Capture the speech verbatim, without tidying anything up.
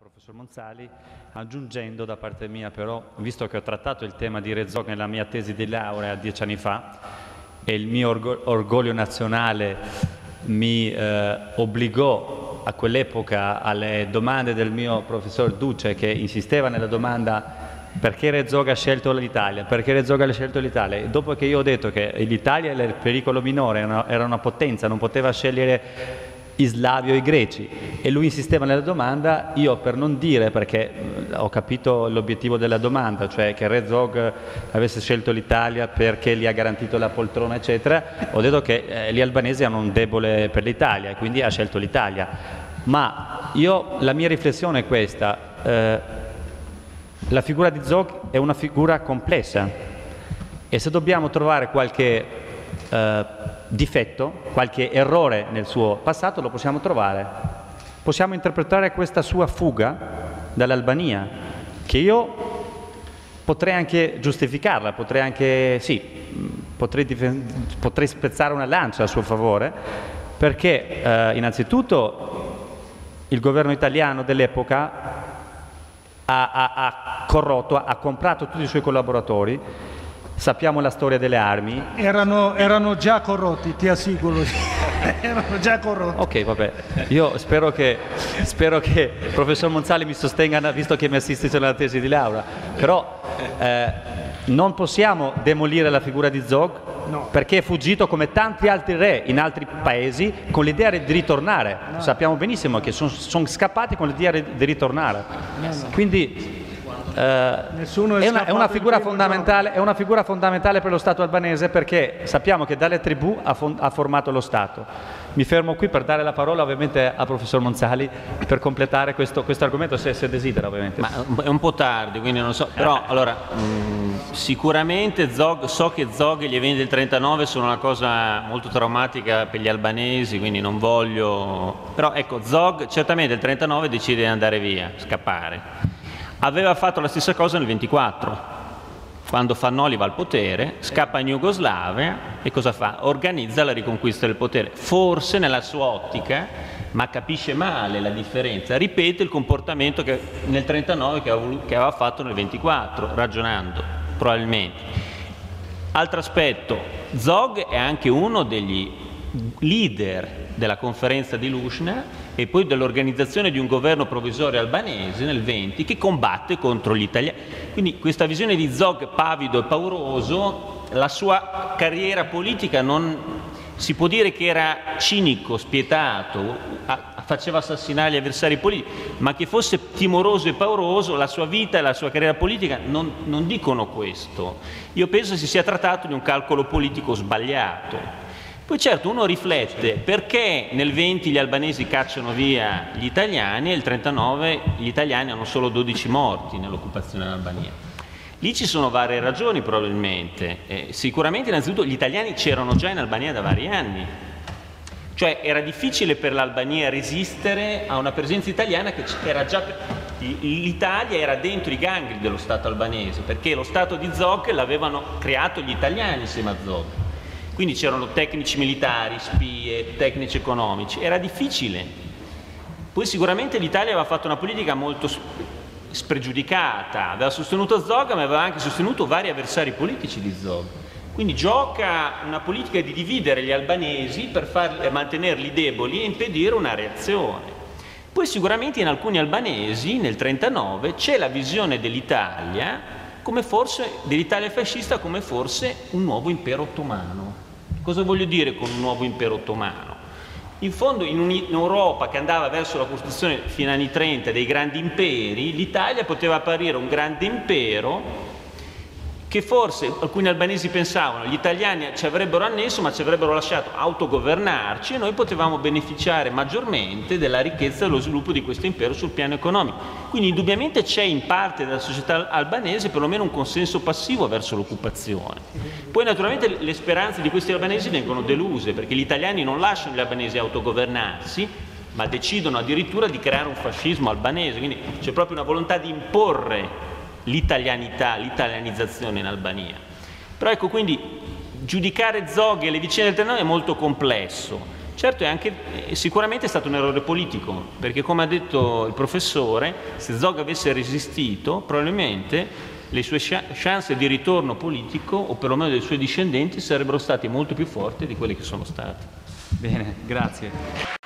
professor Monzali, aggiungendo da parte mia però, visto che ho trattato il tema di Rezog nella mia tesi di laurea dieci anni fa e il mio orgo orgoglio nazionale mi eh, obbligò a quell'epoca alle domande del mio professor Duce, che insisteva nella domanda: perché Rezog ha scelto l'Italia? Perché Rezog ha scelto l'Italia? E dopo che io ho detto che l'Italia era il pericolo minore, era una, era una potenza, non poteva scegliere i slavi o i greci, e lui insisteva nella domanda, io per non dire, perché ho capito l'obiettivo della domanda, cioè che Rezog avesse scelto l'Italia perché gli ha garantito la poltrona eccetera, ho detto che eh, gli albanesi hanno un debole per l'Italia e quindi ha scelto l'Italia. Ma io, la mia riflessione è questa: eh, la figura di Zog è una figura complessa e se dobbiamo trovare qualche eh, difetto, qualche errore nel suo passato, lo possiamo trovare. Possiamo interpretare questa sua fuga dall'Albania, che io potrei anche giustificarla, potrei anche, sì, potrei, potrei spezzare una lancia a suo favore, perché eh, innanzitutto il governo italiano dell'epoca ha, ha, ha corrotto, ha comprato tutti i suoi collaboratori. Sappiamo la storia delle armi. Erano, erano già corrotti, ti assicuro. Erano già corrotti. Ok, vabbè. Io spero che, spero che il professor Monzali mi sostenga, visto che mi assiste nella tesi di laurea. Però eh, non possiamo demolire la figura di Zog, no, perché è fuggito come tanti altri re in altri paesi con l'idea di ritornare. No. Sappiamo benissimo che sono son scappati con l'idea di ritornare. No, no. Quindi Uh, è, una, è, una figura fondamentale, è una figura fondamentale per lo Stato albanese, perché sappiamo che dalle tribù ha, ha formato lo Stato. Mi fermo qui per dare la parola ovviamente al professor Monzali per completare questo, questo argomento, se, se desidera ovviamente. Ma è un po' tardi, quindi non so, però allora mh, sicuramente Zog, so che Zog e gli eventi del trentanove sono una cosa molto traumatica per gli albanesi, quindi non voglio, però ecco, Zog certamente nel trentanove decide di andare via, scappare. Aveva fatto la stessa cosa nel ventiquattro, quando Fannoli va al potere, scappa in Jugoslavia e cosa fa? Organizza la riconquista del potere, forse nella sua ottica, ma capisce male la differenza, ripete il comportamento che nel trentanove che aveva, che aveva fatto nel ventiquattro, ragionando, probabilmente. Altro aspetto, Zog è anche uno degli leader della conferenza di Lushna e poi dell'organizzazione di un governo provvisorio albanese nel venti che combatte contro gli italiani. Quindi questa visione di Zog pavido e pauroso, la sua carriera politica non si può dire che era cinico, spietato, faceva assassinare gli avversari politici, ma che fosse timoroso e pauroso, la sua vita e la sua carriera politica non, non dicono questo. Io penso si sia trattato di un calcolo politico sbagliato. Poi certo uno riflette perché nel venti gli albanesi cacciano via gli italiani e nel trentanove gli italiani hanno solo dodici morti nell'occupazione dell'Albania. Lì ci sono varie ragioni probabilmente. Eh, sicuramente innanzitutto gli italiani c'erano già in Albania da vari anni. Cioè era difficile per l'Albania resistere a una presenza italiana che era già... L'Italia era dentro i gangli dello Stato albanese, perché lo Stato di Zog l'avevano creato gli italiani insieme a Zog. Quindi c'erano tecnici militari, spie, tecnici economici, era difficile. Poi sicuramente l'Italia aveva fatto una politica molto spregiudicata, aveva sostenuto Zog ma aveva anche sostenuto vari avversari politici di Zog. Quindi gioca una politica di dividere gli albanesi per farli, mantenerli deboli e impedire una reazione. Poi sicuramente in alcuni albanesi nel trentanove c'è la visione dell'Italia come forse, dell'Italia fascista come forse un nuovo impero ottomano. Cosa voglio dire con un nuovo impero ottomano? In fondo in un'Europa che andava verso la costruzione fino agli anni trenta dei grandi imperi, l'Italia poteva apparire un grande impero che forse alcuni albanesi pensavano gli italiani ci avrebbero annesso ma ci avrebbero lasciato autogovernarci e noi potevamo beneficiare maggiormente della ricchezza e dello sviluppo di questo impero sul piano economico. Quindi indubbiamente c'è in parte della società albanese perlomeno un consenso passivo verso l'occupazione. Poi naturalmente le speranze di questi albanesi vengono deluse perché gli italiani non lasciano gli albanesi autogovernarsi ma decidono addirittura di creare un fascismo albanese, quindi c'è proprio una volontà di imporre l'italianità, l'italianizzazione in Albania. Però ecco, quindi giudicare Zog e le vicende del trentanove è molto complesso. Certo, è anche, sicuramente è stato un errore politico, perché come ha detto il professore, se Zog avesse resistito, probabilmente le sue chance di ritorno politico, o perlomeno dei suoi discendenti, sarebbero state molto più forti di quelle che sono state. Bene, grazie.